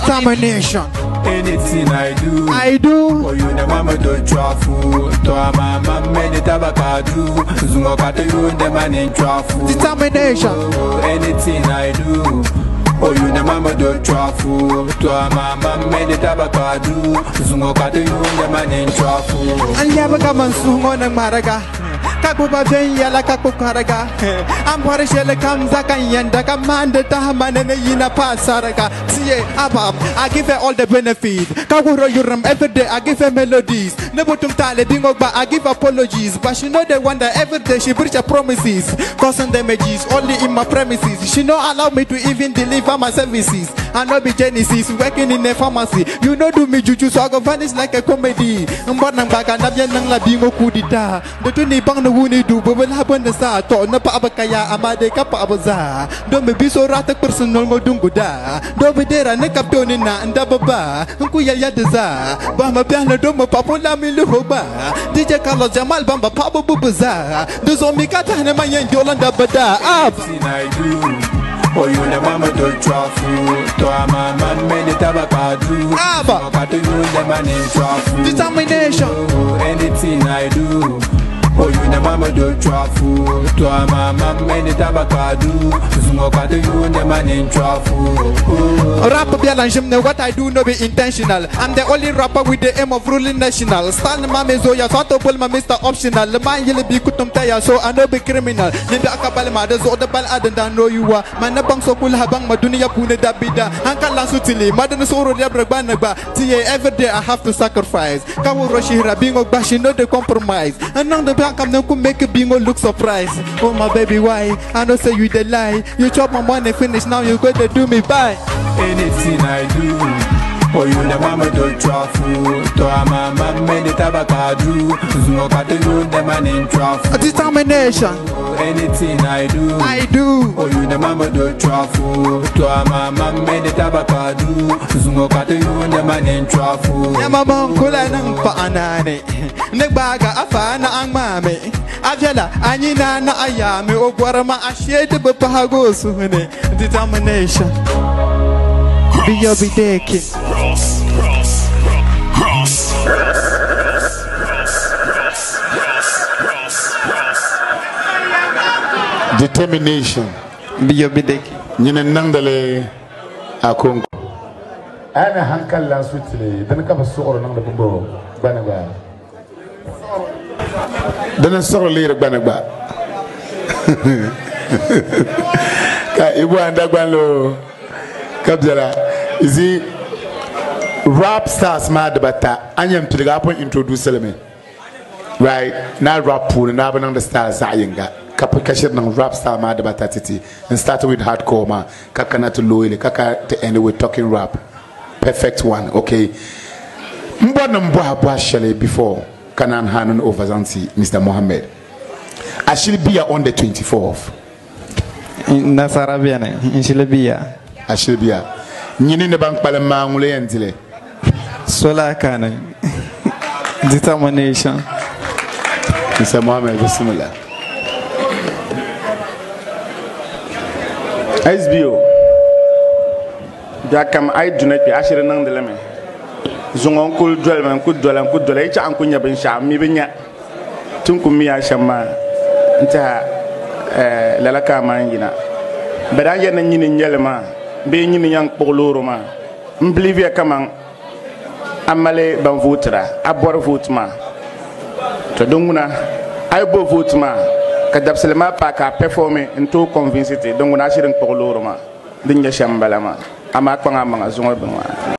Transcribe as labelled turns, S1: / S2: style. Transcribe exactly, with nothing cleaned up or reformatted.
S1: Determination.
S2: Anything I do,
S1: I do.
S2: for you, the mama don't travel. To a mama, many tabacadu. Zungo got you, the man in travel.
S1: Determination.
S2: Anything I do, oh, you the mama don't travel. To a mama, many tabacadu. Zungo got you, the man in travel.
S1: And never come on Sumo and Maraga. Kakuba Jaya Kakukaraga. I'm what a shell comes a Kayanda Kamanda Tahaman and Yina Pasaraga. See, Abab, I give her all the benefits. Kakuro Yuram every day, I give her melodies. Nebutum Tale Bingoba, I give apologies. But she know they wonder every day she breach her promises. Causing damages only in my premises. She no allow me to even deliver my services. I know be Genesis working in a pharmacy. You know do me juju so I go vanish like a comedy. Mbonang baga nabyan nang labingo kudita. The tuni bang no wuni do but will happen the sa to na pa abakaya amade ka pa abaza. Don't me be so ratak personal mo dunguda. Don't be there and kaptoni na and dababa. Unku yaya deza. Bama piano do mo papula mi luhoba. D J Carlos Jamal bamba pabo bubuza. Do so mi kata na mayen yolanda bada. Up.
S2: I do. Oh, you the mama don't travel. To a mama, many tabacadu.
S1: Abba.
S2: Got you, the man in travel.
S1: Determination.
S2: Anything I do. Oh, you the mama don't travel. To a mama, many tabacadu. Zungo got you, the man in travel.
S1: Rap Bialanjim, what I do no be intentional. I'm the only rapper with the aim of ruling national. Stan Mame Zoya, Sato Pulma, Mister Optional. The man yellow be kutum taya, so I know be criminal. Ninda Akabalma, the Zoda Bal Adan, know you are. Manabang so cool Habang Madunia Pune Dabida, Uncle Lasutili, Madan Soro Yabrabanaba. T A every day I have to sacrifice. Kamu Roshira, bingo bashi, no the compromise. And now the back of them could make a bingo look surprised. Oh my baby, why? I don't say you the lie. You chop my money, finish now, you got to do me by.
S2: Anything I do, oh, you the mama don't travel. To a mama, many tabacadu. Zungo got you, the man in travel.
S1: Determination.
S2: Anything I do,
S1: I do.
S2: oh, you the mama don't travel. To a mama, many tabacadu. Zungo got you, the man in travel.
S1: Yamamong kula ng paanane. Nagbaga afana ang mami. Ajala, anyina na ayami. O guarama asyete bepahago suhune. Determination. Be your be taking.
S3: Cross, cross, cross,
S4: determination.
S1: Be your be taking.
S4: Nyine nangdale akongo. Ana hankal la sutile. Dan ka basoro nangda bumbo. Banagba. Dan soro lire banagba. Ka ibu anda gbanlo. Kabzala. You see, rap stars mad bata. Anyam to the gap introduce me. Right? Now rap pool and now benang the stars ayinga. Kapu kashir nang rap star mad bata titi. And started with hardcore ma. Kaka na to loyally. Kaka to end with talking rap. Perfect one. Okay. Mbwana mbwa habwa shale before Kanan Hanon over Zanzi, Mister Mohammed. I should be on the twenty-fourth.
S1: Nasarabiane. Inshilabia.
S4: I should be a. Nyini ne bank pale mangule yenzile.
S1: Sola kana. Determination.
S4: Mister Mohammed, bismillah.
S5: S B O. Jakam ay dunet bi ashire nang de leme. Zongon kul dwel man kul dwel kul dwel cha an kunya ben sha mi benya. Tun kum miya shamma. Nta eh lalaka man yina. Bedan yen nyini nyelma. Be nyini yang pogoloro ma. Mblivia kamang amale ban votra abor votma. To donguna ay bo votma ka dabselma pa ka performer into convincité donguna shirin pogoloro ma. Dinya shambala ma. Ama kwanga manga zongo benwa.